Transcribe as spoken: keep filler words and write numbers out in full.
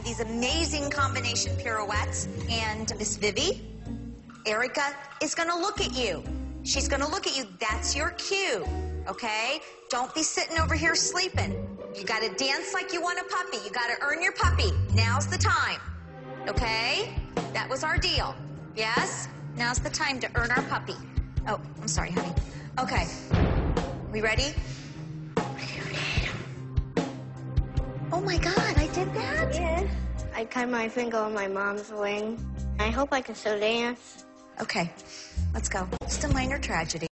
these amazing combination pirouettes. And Miss Vivi, Erica is gonna look at you. She's gonna look at you. That's your cue, okay? Don't be sitting over here sleeping. You gotta dance like you want a puppy. You gotta earn your puppy. Now's the time, okay? That was our deal, yes? Now's the time to earn our puppy. Oh, I'm sorry, honey. Okay, we ready? Oh my God, I did that? Yeah. I tied my finger on my mom's wing. I hope I can still dance. Okay, let's go. Just a minor tragedy.